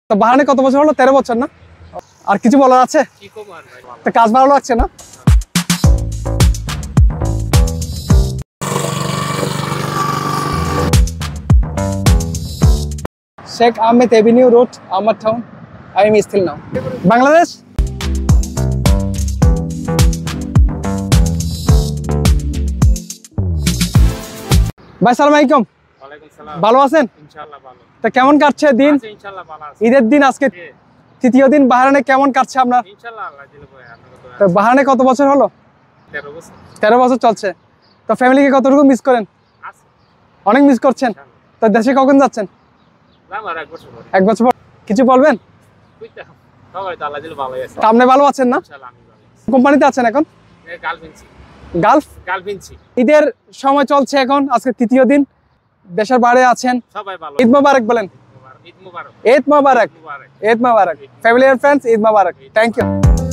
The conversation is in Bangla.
তো বাহারানে কত বছর হলো? 13 বছর না? আর কিছু বলার আছে? তো কাজ ভালো লাগছে না? শেখ আহমেদ এভিনিউ রোড, আমার town. I am still now. Bangladesh. ভাই সালাম আলাইকুম। ভালো আছেন? তা কেমন কাটছে দিন? ঈদের দিন আজকে তৃতীয় দিন। বাহারানে কেমন কাটছে আপনার? তো বাহারানে কত বছর হলো? 13 বছর চলছে। তো ফ্যামিলিকে কতটুকু মিস করেন? অনেক মিস করছেন। তো দেশে কখন যাচ্ছেন? 1 বছর পর। কিছু বলবেন? আপনি ভালো আছেন না? কোম্পানিতে আছেন এখন? গালফ। ঈদের সময় চলছে এখন, আজকে তৃতীয় দিন, দেশের বাইরে আছেন। ঈদ মোবারক বলেন। ঈদ মোবারক। ঈদ মোবারক। ফ্যামিলি এন্ড ফ্রেন্ডস, ঈদ মোবারক। Thank you.